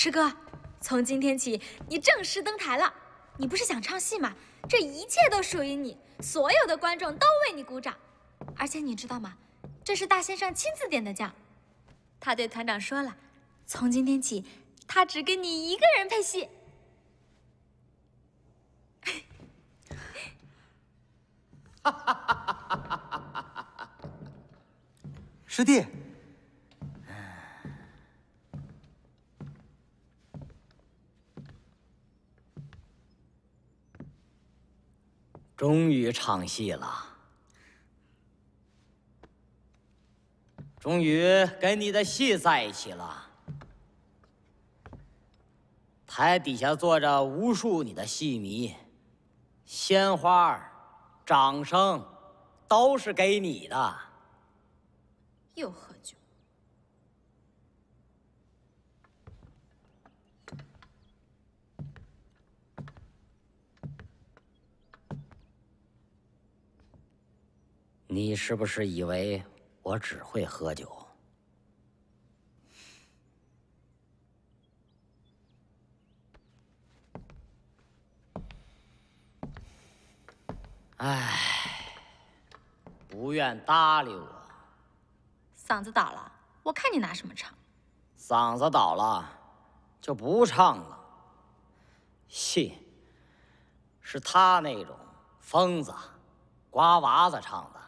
师哥，从今天起你正式登台了。你不是想唱戏吗？这一切都属于你，所有的观众都为你鼓掌。而且你知道吗？这是大先生亲自点的将。他对团长说了，从今天起，他只跟你一个人配戏。 师弟， 终于唱戏了，终于跟你的戏在一起了。台底下坐着无数你的戏迷，鲜花、掌声，都是给你的。 又喝酒。 你是不是以为我只会喝酒？唉，不愿搭理我。 嗓子倒了，我看你拿什么唱？ 嗓子倒了，就不唱了。戏是他那种疯子、瓜娃子唱的。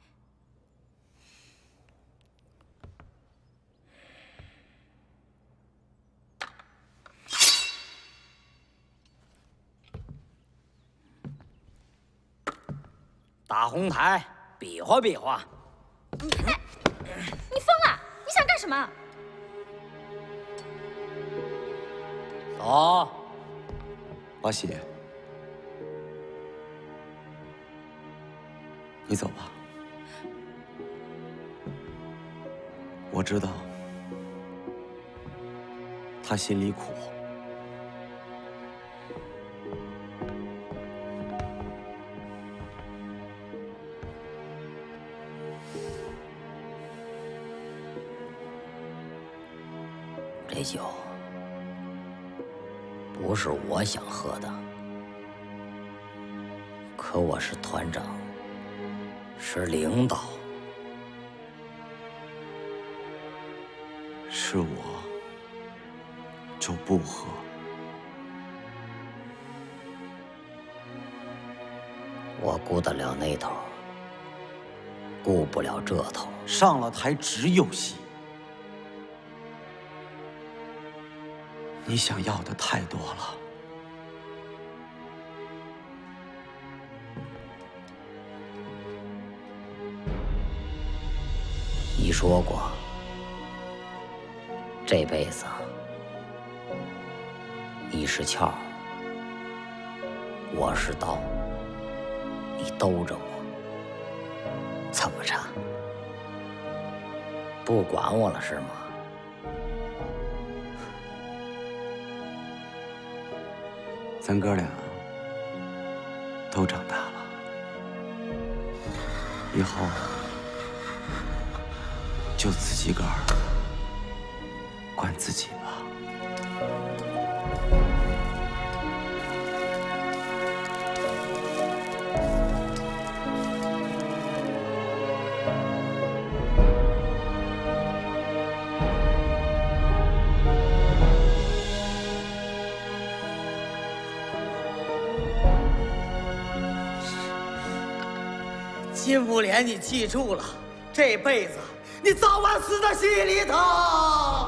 打红台，比划比划。 哎，你疯了！你想干什么？ 走。 八喜，你走吧。我知道他心里苦。 这酒不是我想喝的，可我是团长，是领导， 是我就不喝。 我顾得了那头，顾不了这头。 上了台只有戏。你想要的太多了。 你说过，这辈子你是鞘，我是刀，你兜着我，怎么着？不管我了是吗？ 咱哥俩都长大了，以后就自己个儿管自己吧。 金不莲，你记住了，这辈子你早晚死在戏里头。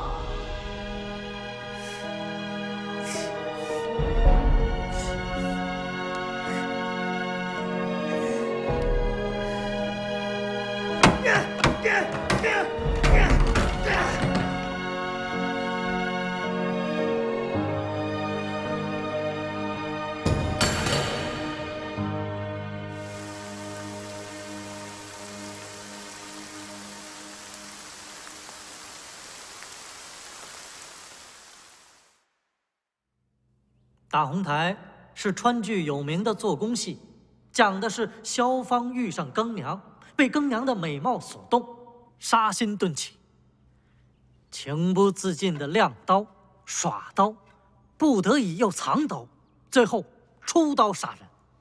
大红台是川剧有名的做工戏，讲的是萧芳遇上更娘，被更娘的美貌所动，杀心顿起，情不自禁的亮刀， 耍刀，不得已又藏刀，最后出刀杀人。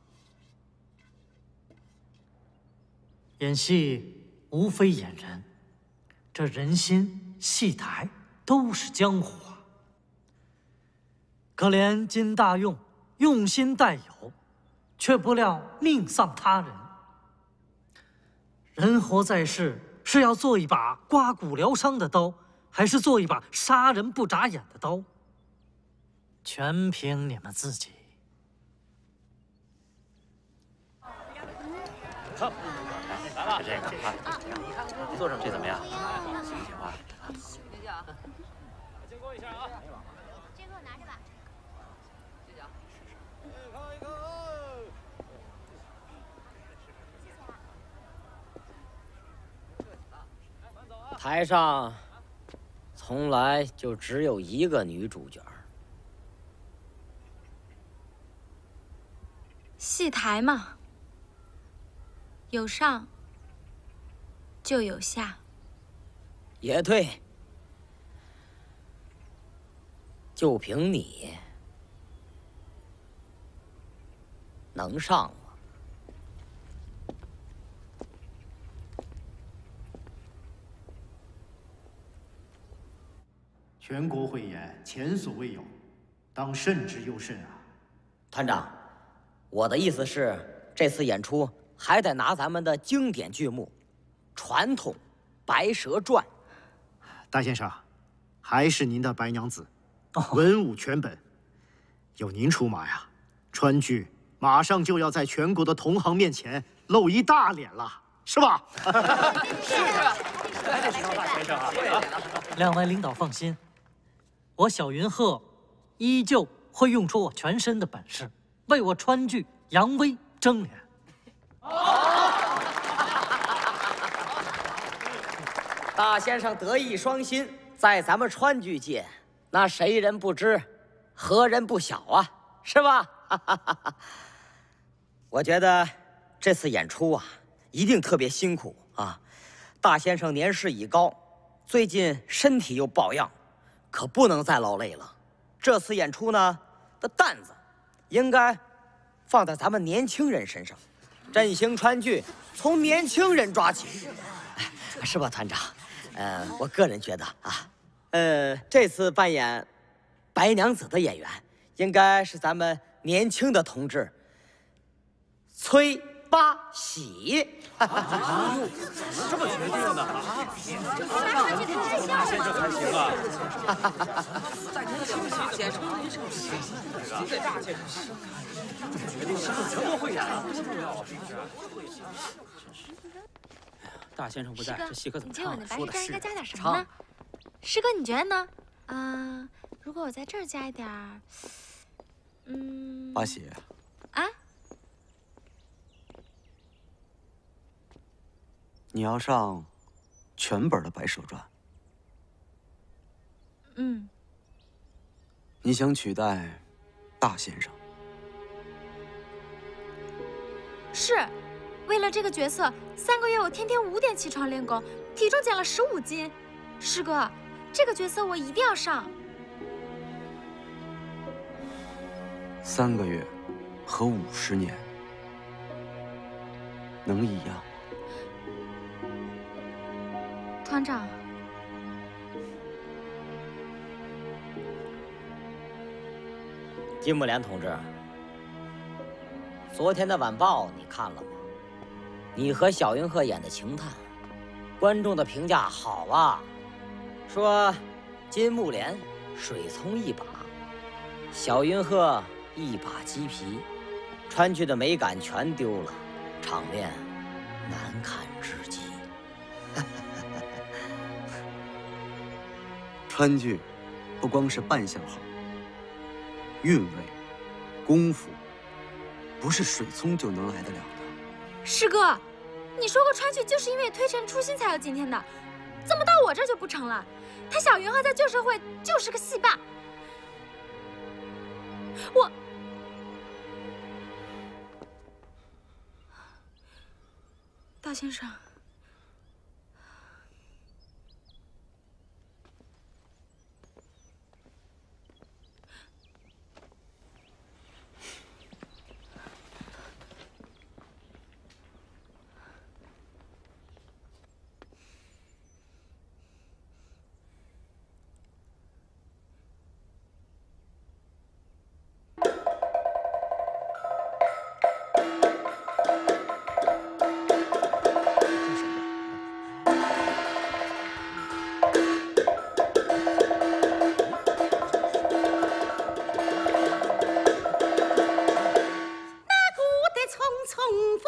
演戏无非演人，这人心戏台都是江湖啊。可怜金大用用心待友，却不料命丧他人。人活在世，是要做一把刮骨疗伤的刀，还是做一把杀人不眨眼的刀？全凭你们自己。 好，来了，这个啊，你坐上这怎么样？行不行啊？经过一下啊。 这个我拿着吧。 谢谢啊。 台上从来就只有一个女主角。 戏台嘛，有上就有下。 也对，就凭你能上吗？ 全国汇演前所未有，当慎之又慎啊！ 团长，我的意思是，这次演出还得拿咱们的经典剧目《传统白蛇传》。 大先生，还是您的白娘子，文武全本，有您出马呀，川剧马上就要在全国的同行面前露一大脸了，是吧？ 是啊，还得请教大先生啊！ 两位领导放心，我小云鹤依旧会用出我全身的本事，为我川剧扬威争脸。 大先生德艺双馨，在咱们川剧界，那谁人不知，何人不晓啊？是吧？我觉得这次演出啊，一定特别辛苦啊。大先生年事已高，最近身体又抱恙，可不能再劳累了。这次演出呢的担子，应该放在咱们年轻人身上，振兴川剧从年轻人抓起，是吧，团长？我个人觉得啊，这次扮演白娘子的演员应该是咱们年轻的同志崔八喜。 这么决定的啊？大先生还行啊。再听听大先生，这大先生决定全国汇演啊，多重要啊！是不是？大先生不在，这戏可怎么唱？ 说的是，应该加点什么呢？师哥，你觉得呢？如果我在这儿加一点儿， 八喜啊， 你要上全本的《白蛇传》。你想取代大先生？ 是。为了这个角色，3个月我天天5点起床练功，体重减了15斤。师哥，这个角色我一定要上。 3个月和50年能一样？ 团长， 金木莲同志，昨天的晚报你看了吗？你和小云鹤演的情探，观众的评价好啊，说金木莲水葱一把，小云鹤一把鸡皮，川剧的美感全丢了，场面难看至极。 川剧不光是扮相好，韵味、功夫，不是水葱就能来得了的。 师哥，你说过川剧就是因为推陈出新才有今天的，怎么到我这就不成了？他小云鹤在旧社会就是个戏霸。大先生，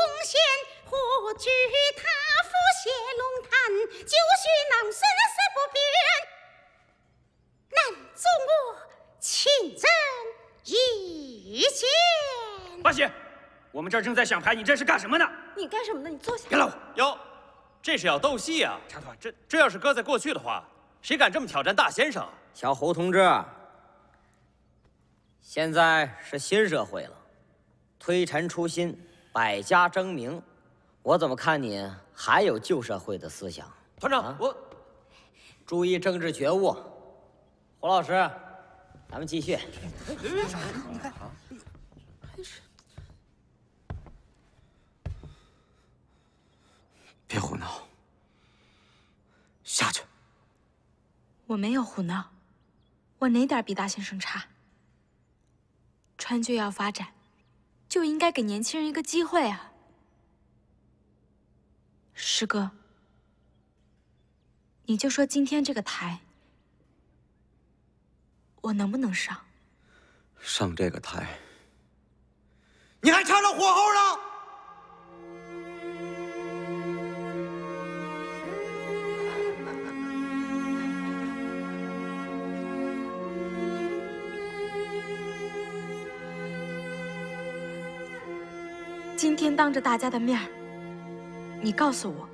献，何惧他府谢龙潭？就许囊生死不变，难阻我亲征一见。 八喜，我们这儿正在想牌，你这是干什么呢？ 你干什么呢？你坐下。 别拦我！ 哟，这是要斗戏啊！ 插团， 这要是搁在过去的话，谁敢这么挑战大先生？ 小胡同志，现在是新社会了，推陈出新，百家争鸣。我怎么看你还有旧社会的思想？ 团长，我注意政治觉悟。胡老师，咱们继续。 别胡闹，下去。 我没有胡闹，我哪点比大先生差？川剧要发展，就应该给年轻人一个机会啊！师哥，你就说今天这个台，我能不能上？ 上这个台，你还插着火候呢！ 今天当着大家的面儿，你告诉我，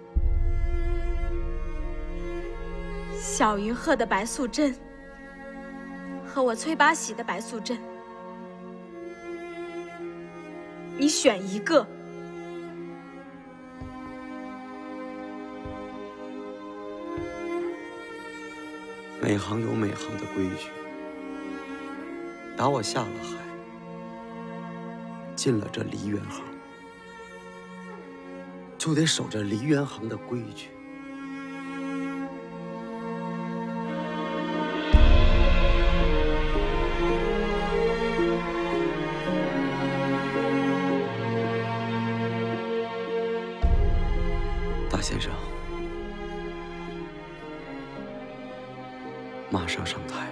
小云鹤的白素贞和我崔八喜的白素贞，你选一个。 每行有每行的规矩，打我下了海，进了这梨园行，就得守着梨园行的规矩。大先生，马上上台。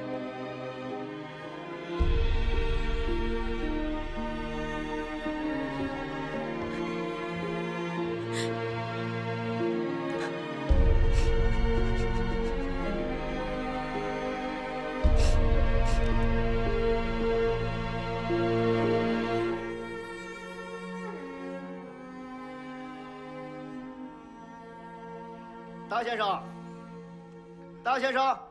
大先生，大先生。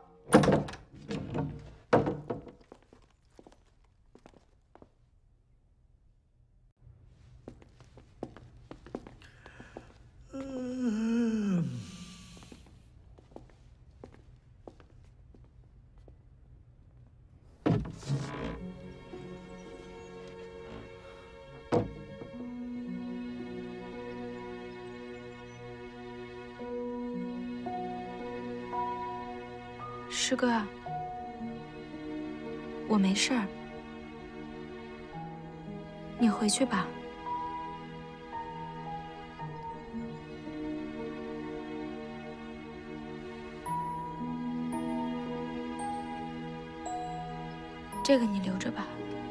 师哥，我没事儿，你回去吧。这个你留着吧。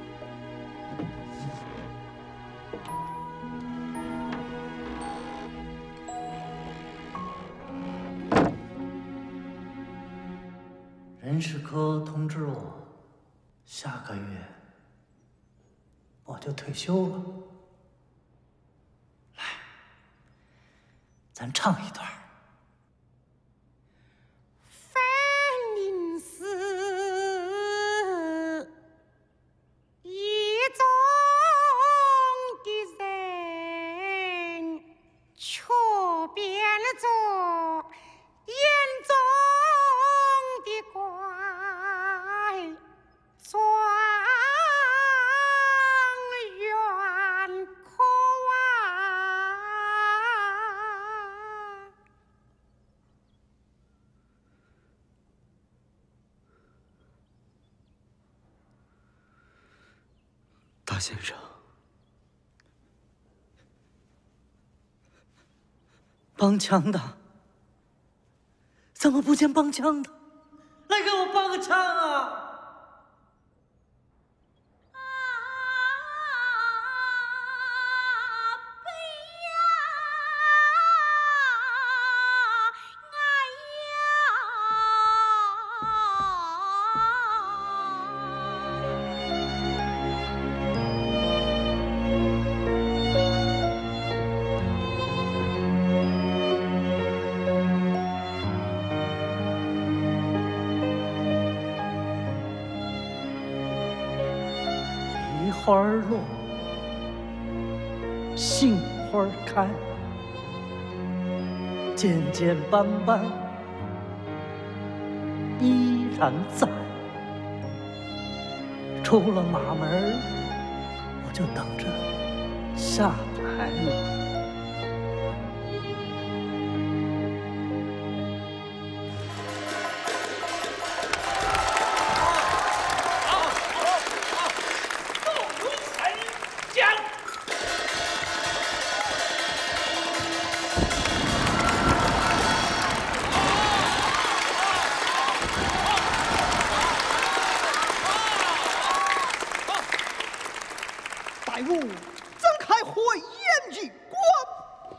人事科通知我，下个月我就退休了。来，咱唱一段。 凡临死意中的人，却变作眼中的怪，状元可望。 大先生， 帮腔的，怎么不见帮腔的？来给我帮个腔啊！ 悲呀！ 花落，杏花开，渐渐斑斑依然在。出了马门，我就等着下台了。 待吾睁开慧眼一观。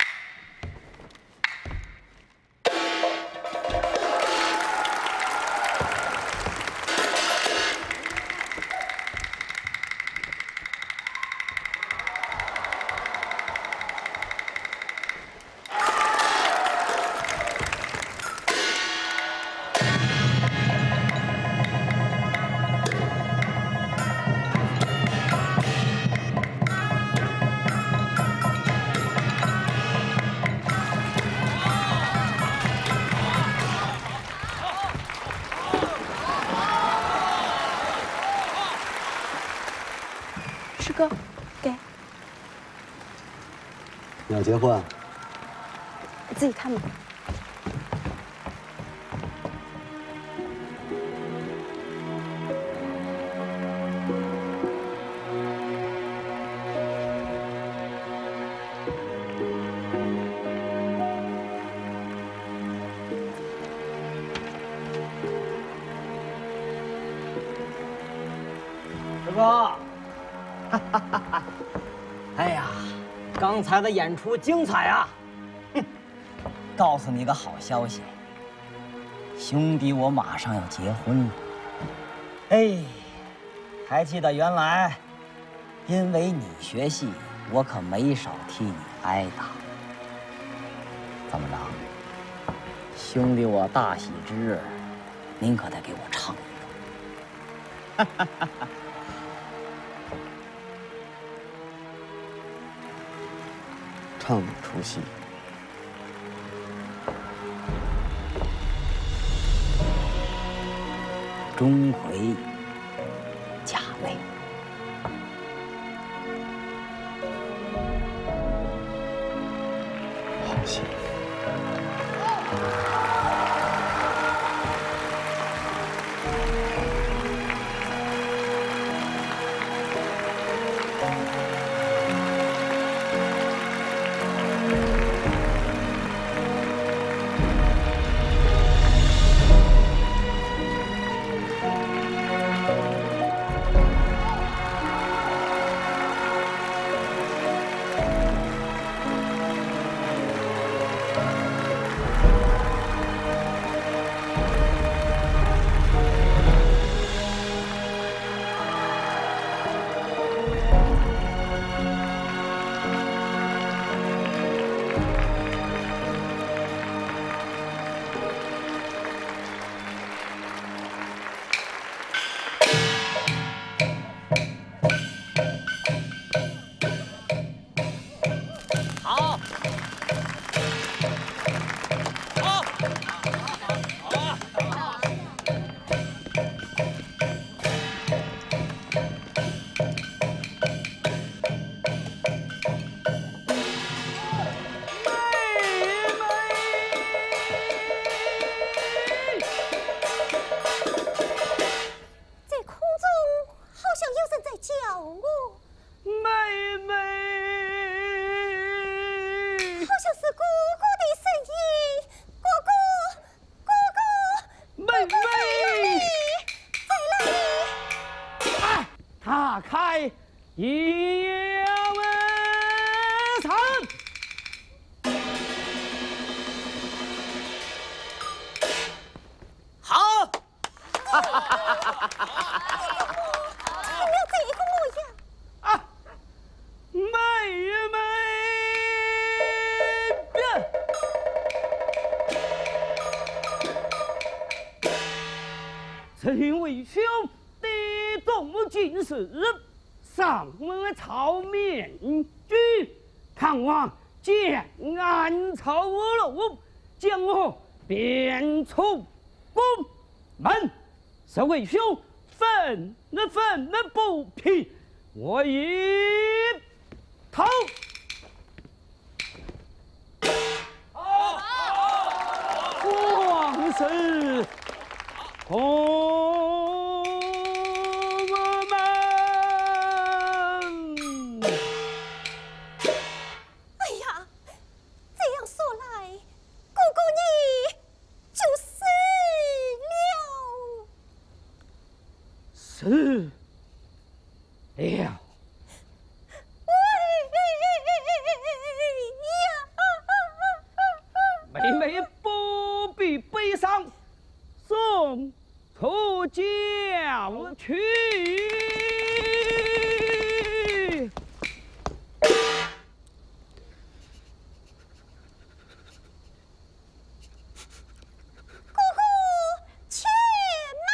师哥，给， 你要结婚啊？ 自己看吧。 师哥。 哎呀，刚才的演出精彩啊！哼，告诉你个好消息，兄弟我马上要结婚了。哎，还记得原来，因为你学戏，我可没少替你挨打。怎么着，兄弟我大喜之日，您可得给我唱一个。哈哈哈哈。 唱哪出戏？ 钟馗假寐。 好戏。 臣为兄弟动进士， 上我朝面具，看望建安朝楼，将我贬出宫门。这位兄，愤不平，我一头。皇室同我们。 哎呀，这样说来，姑姑你就死了。 死了。妹妹不必悲伤，送出教去。 姑姑，且慢。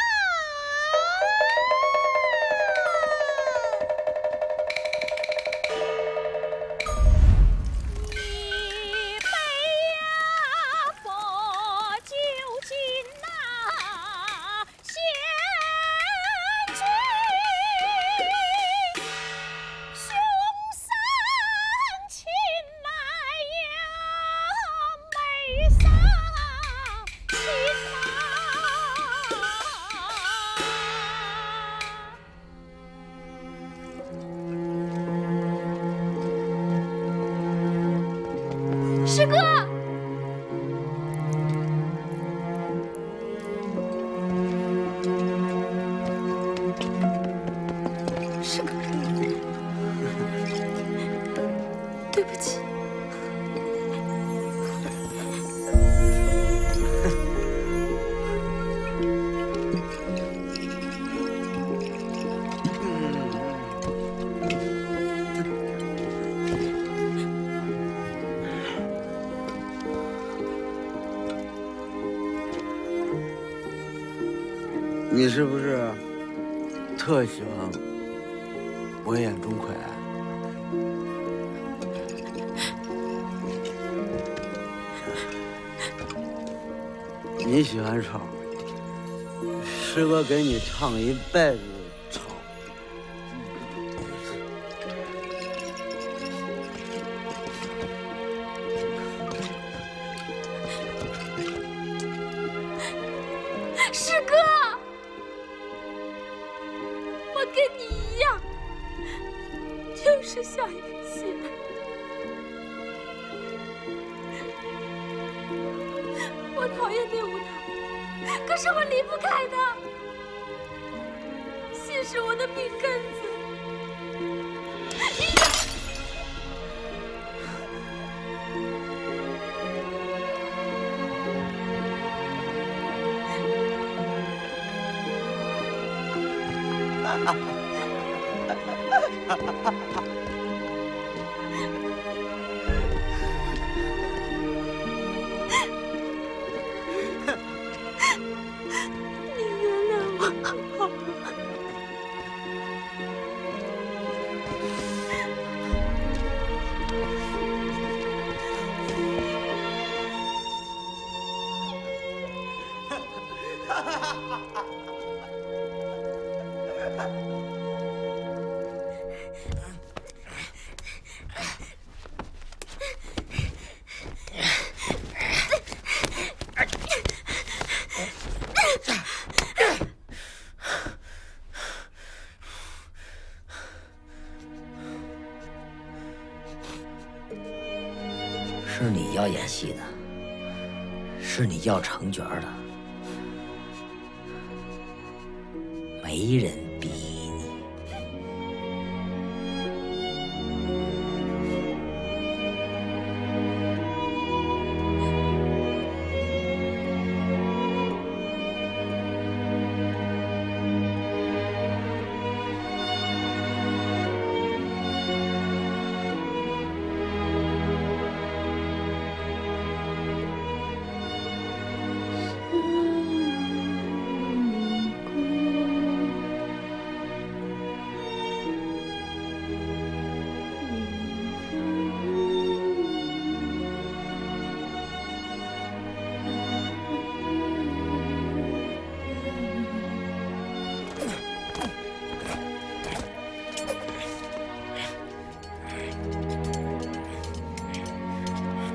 师哥，师哥，对不起。 你是不是特喜欢我演钟馗？你喜欢唱，师哥给你唱一辈子唱。 师哥，我跟你一样，就是想演戏。我讨厌那舞台，可是我离不开它。戏是我的命根子。你原谅我好吗？ 是你要演戏的，是你要成角的，没人逼你。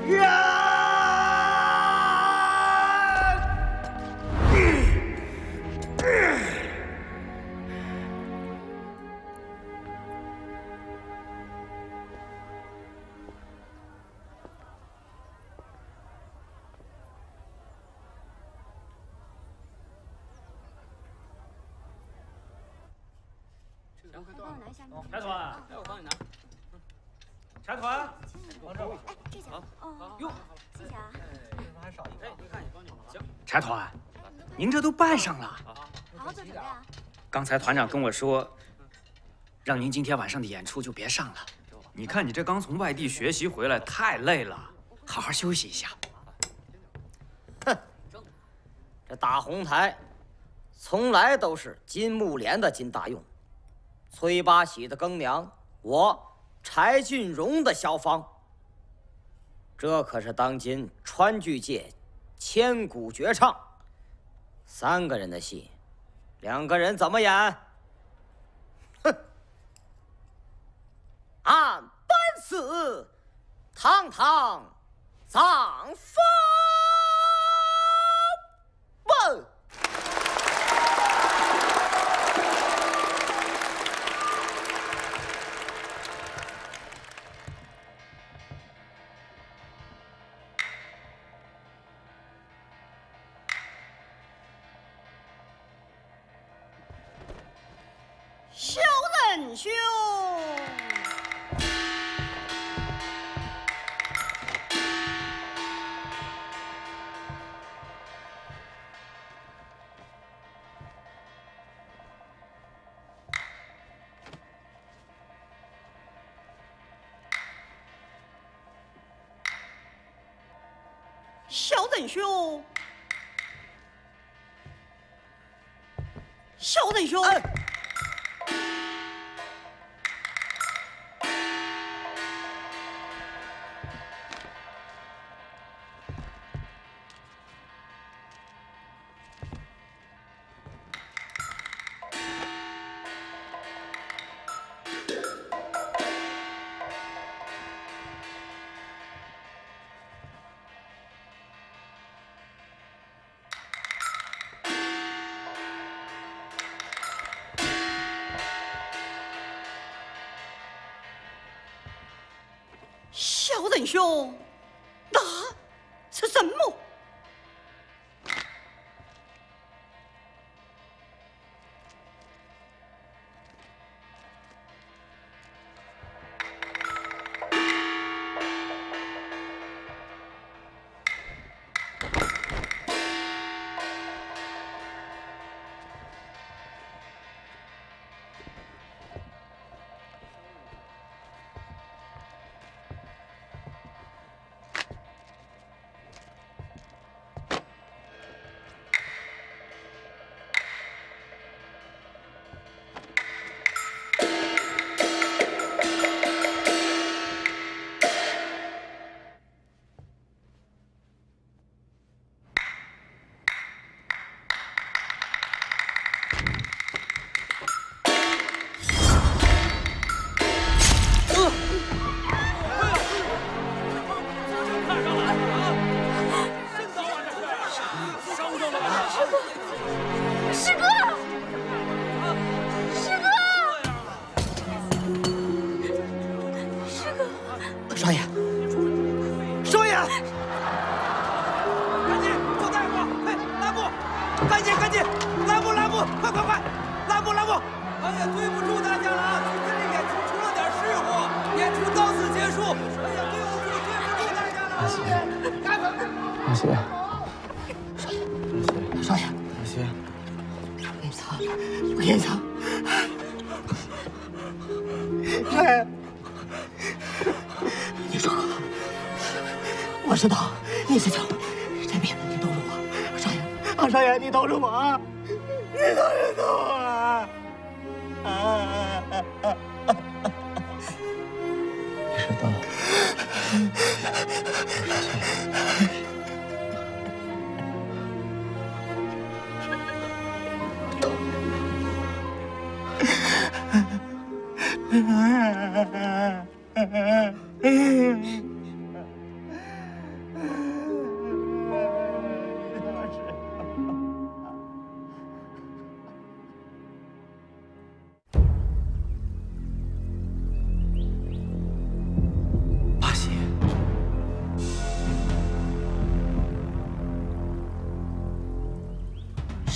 柴团，我帮你拿。柴团，往这吧。 这下哦， 哟， 谢谢啊。 还少一个。你看你帮你拿。行。 柴团，您这都办上了。 好好做准备啊。 刚才团长跟我说，让您今天晚上的演出就别上了。 你看你这刚从外地学习回来，太累了， 好好休息一下。 哼，这大红台从来都是金木莲的金大用，崔八喜的更娘，我柴俊荣的萧芳。这可是当今川剧界千古绝唱，3个人的戏，2个人怎么演？哼！按本死，堂堂葬风奔。 小仁兄，小仁兄，小仁兄。小仁兄，那是什么？ 少爷， 少爷， 赶紧叫大夫！哎，拉布！赶紧，拉布！快！拉布！哎呀，对不住大家了啊！今天这演出出了点事故，演出到此结束。哎呀，对不住大家了！ 老谢， 少爷，我给你擦。少爷，你说，我知道你是强，这辈子你都是我，少爷，你都是我，你都是我。 你知道，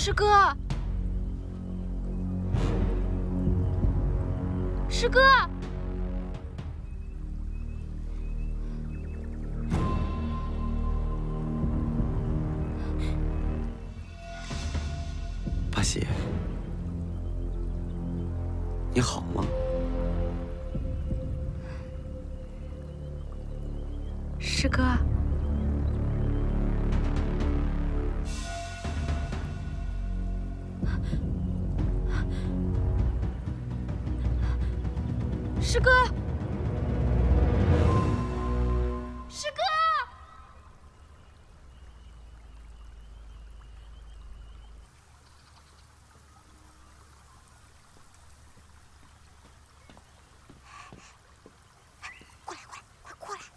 师哥，师哥， 八喜，你好吗？ 师哥。 师哥，师哥， 过来，快过来！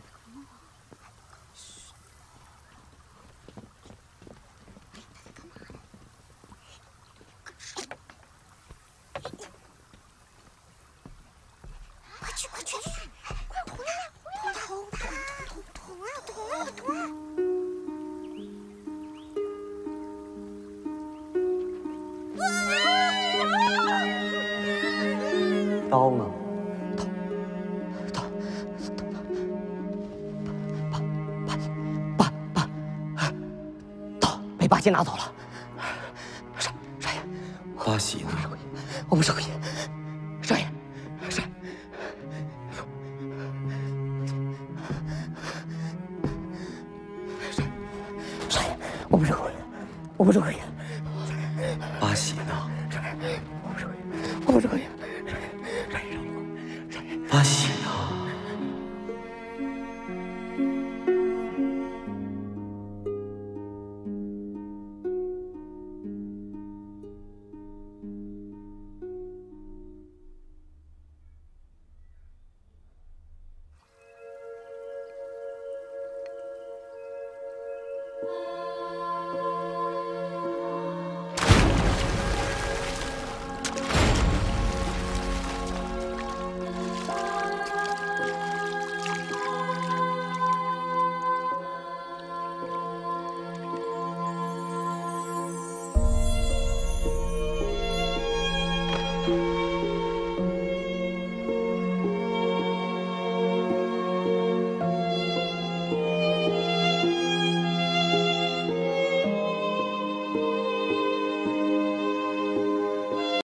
快去！快回来！捅了！ 刀呢？ 刀被八戒拿走了。少爷， 八喜呢？ 我不是故意。少爷，我不是故意，我不是故意。 八喜呢？ 我不是故意。 八喜呢？